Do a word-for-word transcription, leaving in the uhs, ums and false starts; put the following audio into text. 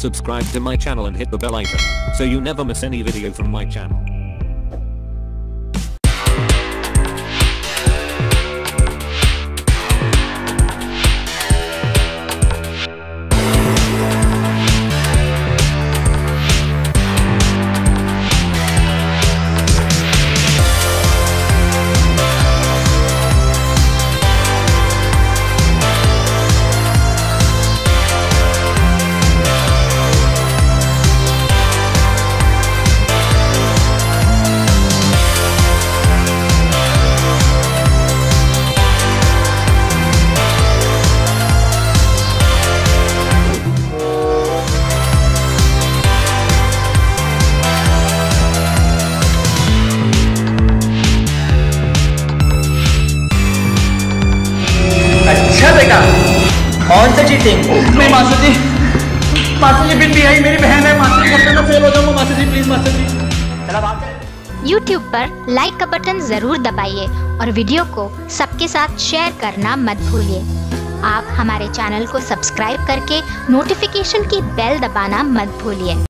Subscribe to my channel and hit the bell icon so you never miss any video from my channel. अच्छा बेटा, कौन सा cheating? नहीं master जी, master जी बिन भी है, मेरी बहन है मास्टर जी, मैं फेल हो जाऊंगा master ji, please master ji. चला बात है। यूट्यूब पर लाइक का बटन जरूर दबाइए और वीडियो को सबके साथ शेयर करना मत भूलिए। आप हमारे चैनल को सब्सक्राइब करके नोटिफिकेशन की बेल दबाना मत भूलिए।